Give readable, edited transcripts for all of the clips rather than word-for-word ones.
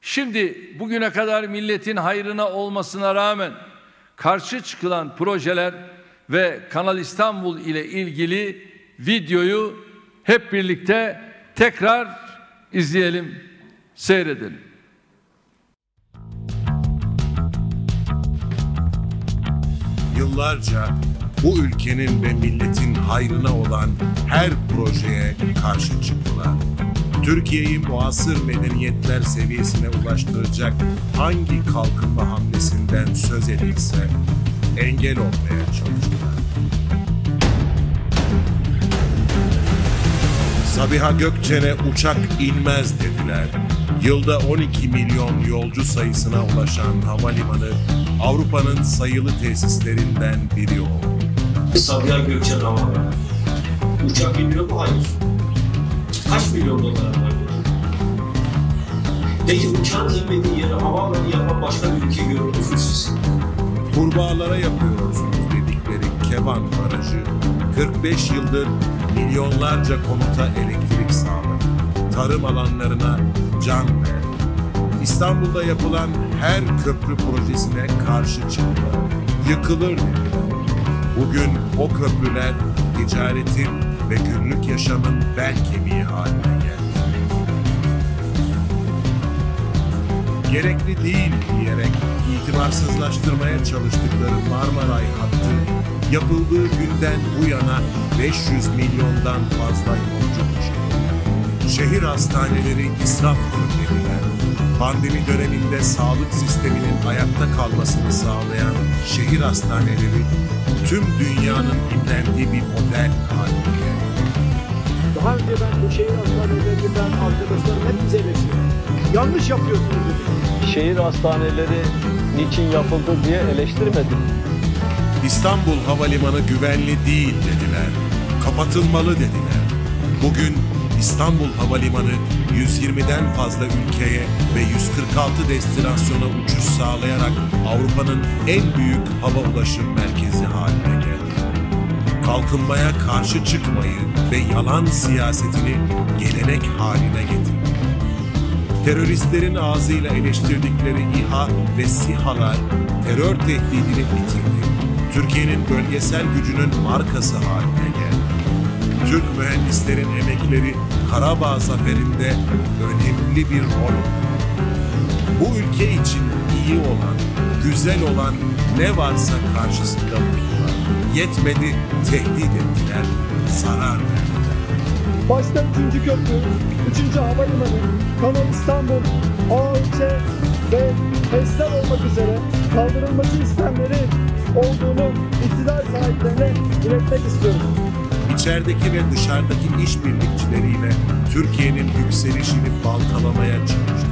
Şimdi bugüne kadar milletin hayrına olmasına rağmen karşı çıkılan projeler ve Kanal İstanbul ile ilgili videoyu hep birlikte tekrar izleyelim, seyredelim. Yıllarca bu ülkenin ve milletin hayrına olan her projeye karşı çıktılar. Türkiye'yi muasır medeniyetler seviyesine ulaştıracak hangi kalkınma hamlesinden söz edilse engel olmaya çalıştılar. Sabiha Gökçen'e uçak inmez dediler. Yılda 12 milyon yolcu sayısına ulaşan havalimanı Avrupa'nın sayılı tesislerinden biri oldu. Sabiha Gökçen havalimanı. Uçak iniyor mu? Hayır. Kaç milyon dolar var? Peki uçağın inmediği yere havaalanı yapan başka bir ülke gördünüz mü siz? Kurbağalara yapıyorsunuz dedikleri Keban Barajı 45 yıldır milyonlarca konuta elektrik sağladı. Tarım alanlarına can verdi. İstanbul'da yapılan her köprü projesine karşı çıktılar. Yıkılır dediler. Bugün o köprüler ticaretin ve günlük yaşamın bel kemiği haline geldi. Gerekli değil diyerek itibarsızlaştırmaya çalıştıkları Marmaray hattı yapıldığı günden bu yana 500 milyondan fazla yolcu taşıdı. Şehir hastaneleri israftır dediler. Pandemi döneminde sağlık sisteminin ayakta kalmasını sağlayan şehir hastaneleri tüm dünyanın imrendiği bir model haline geldi. Daha önce ben bu şehir hastanelerinden arkadaşlarım hep bize eleştiriyor. Yanlış yapıyorsunuz dedi. Şehir hastaneleri niçin yapıldı diye eleştirmedim. İstanbul Havalimanı güvenli değil dediler. Kapatılmalı dediler. Bugün İstanbul Havalimanı 120'den fazla ülkeye ve 146 destinasyona uçuş sağlayarak Avrupa'nın en büyük hava ulaşım merkezi haline geldi. Kalkınmaya karşı çıkmayı ve yalan siyasetini gelenek haline getirdi. Teröristlerin ağzıyla eleştirdikleri İHA ve SİHA'lar terör tehdidini bitirdi. Türkiye'nin bölgesel gücünün markası haline geldi. Türk mühendislerin emekleri Karabağ zaferinde önemli bir rol oynadı. Bu ülke için iyi olan, güzel olan ne varsa karşısında durdular. Yetmedi, tehdit ettiler, zarar verdiler. Başta 3. köprü, 3. havalimanı, Kanal İstanbul, AOÇ ve HES'ler olmak üzere kaldırılması istenleri olduğunu iktidar sahiplerine iletmek istiyorum. İçerideki ve dışarıdaki işbirlikçileriyle Türkiye'nin yükselişini baltalamaya çalıştı.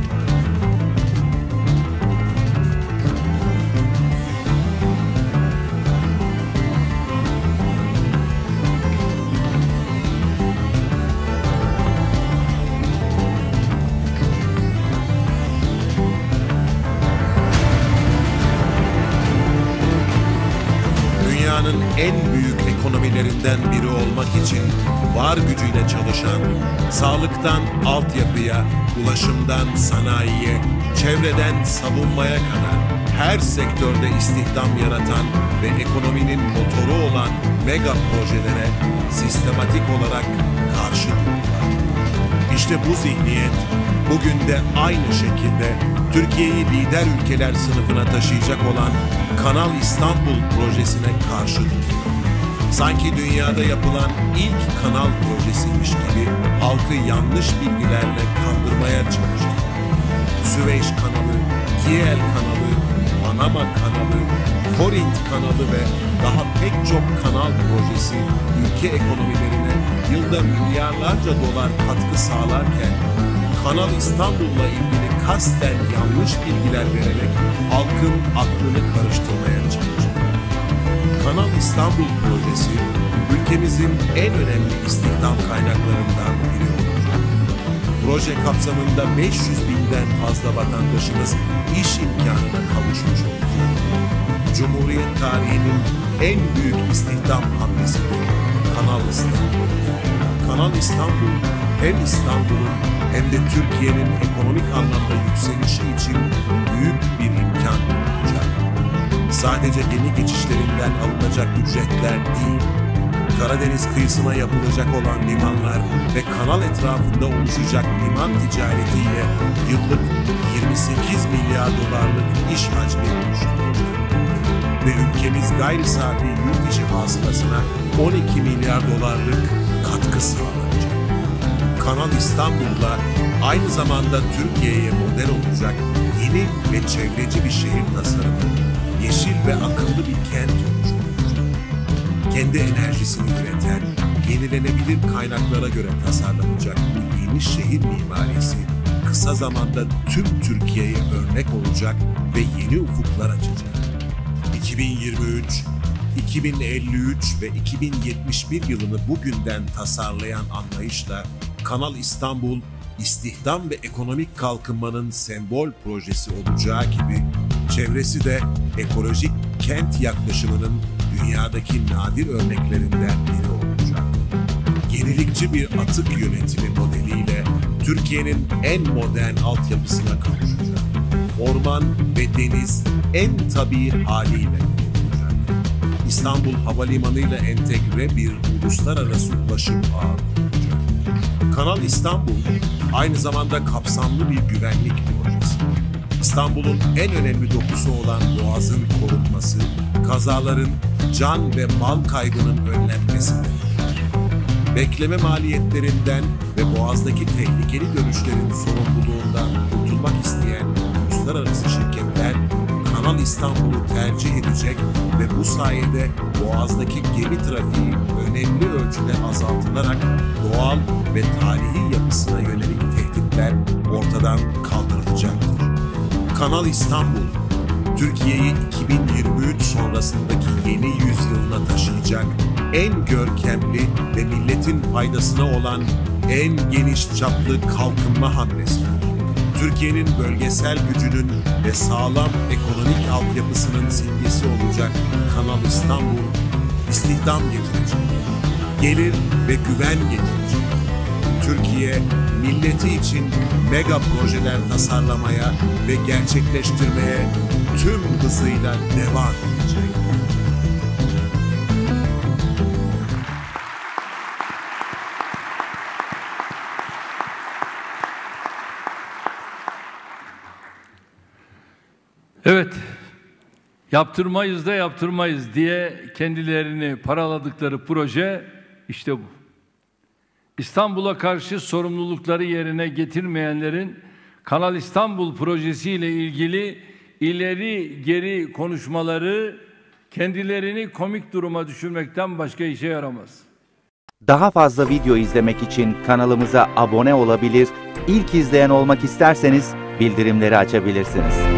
Dünyanın en büyük ekonomilerinden biri olmak için var gücüyle çalışan, sağlıktan altyapıya, ulaşımdan sanayiye, çevreden savunmaya kadar her sektörde istihdam yaratan ve ekonominin motoru olan mega projelere sistematik olarak karşı durdular. İşte bu zihniyet bugün de aynı şekilde Türkiye'yi lider ülkeler sınıfına taşıyacak olan Kanal İstanbul projesine karşı duruyor. Sanki dünyada yapılan ilk kanal projesiymiş gibi halkı yanlış bilgilerle kandırmaya çalıştı. Süveyş kanalı, Kiel kanalı, Panama kanalı, Korint kanalı ve daha pek çok kanal projesi ülke ekonomilerine yılda milyarlarca dolar katkı sağlarken Kanal İstanbul'la ilgili kasten yanlış bilgiler vererek halkın aklını karıştırmaya çalıştı. Kanal İstanbul projesi ülkemizin en önemli istihdam kaynaklarından biri olacak. Proje kapsamında 500 binden fazla vatandaşımız iş imkanına kavuşmuş olacak. Cumhuriyet tarihinin en büyük istihdam hamlesidir Kanal İstanbul. Kanal İstanbul hem İstanbul'un hem de Türkiye'nin ekonomik anlamda yükselişi için büyük bir imkan olacak. Sadece gemi geçişlerinden alınacak ücretler değil, Karadeniz kıyısına yapılacak olan limanlar ve kanal etrafında oluşacak liman ticaretiyle yıllık 28 milyar dolarlık iş hacmi oluşturulacak. Ve ülkemiz gayri safi yurt içi hasılasına 12 milyar dolarlık katkı sağlanacak. Kanal İstanbul'da aynı zamanda Türkiye'ye model olacak yeni ve çevreci bir şehir tasarımı, yeşil ve akıllı bir kent olacak. Kendi enerjisini üreten, yenilenebilir kaynaklara göre tasarlanacak bu yeni şehir mimarisi kısa zamanda tüm Türkiye'ye örnek olacak ve yeni ufuklar açacak. 2023, 2053 ve 2071 yılını bugünden tasarlayan anlayışla Kanal İstanbul, istihdam ve ekonomik kalkınmanın sembol projesi olacağı gibi çevresi de ekolojik kent yaklaşımının dünyadaki nadir örneklerinden biri olacak. Yenilikçi bir atık yönetimi modeliyle Türkiye'nin en modern altyapısına kavuşacak. Orman ve deniz en tabii haliyle kurulacak. İstanbul Havalimanı'yla entegre bir uluslararası ulaşım ağı kurulacak. Kanal İstanbul aynı zamanda kapsamlı bir güvenlik projesi. İstanbul'un en önemli dokusu olan Boğaz'ın korunması, kazaların, can ve mal kaybının önlenmesidir. Bekleme maliyetlerinden ve Boğaz'daki tehlikeli dönüşlerin sorumluluğundan kurtulmak isteyen uluslararası şirketler Kanal İstanbul'u tercih edecek ve bu sayede Boğaz'daki gemi trafiği önemli ölçüde azaltılarak doğal ve tarihi yapısına yönelik tehditler ortadan kaldırılacaktır. Kanal İstanbul, Türkiye'yi 2023 sonrasındaki yeni yüzyılına taşıyacak en görkemli ve milletin faydasına olan en geniş çaplı kalkınma hamlesidir. Türkiye'nin bölgesel gücünün ve sağlam ekonomik altyapısının simgesi olacak Kanal İstanbul, istihdam getirecek, gelir ve güven getirecek. Türkiye, milleti için mega projeler tasarlamaya ve gerçekleştirmeye tüm hızıyla devam edecek. Evet, yaptırmayız da yaptırmayız diye kendilerini paraladıkları proje işte bu. İstanbul'a karşı sorumlulukları yerine getirmeyenlerin Kanal İstanbul projesiyle ilgili ileri geri konuşmaları kendilerini komik duruma düşürmekten başka işe yaramaz. Daha fazla video izlemek için kanalımıza abone olabilir, ilk izleyen olmak isterseniz bildirimleri açabilirsiniz.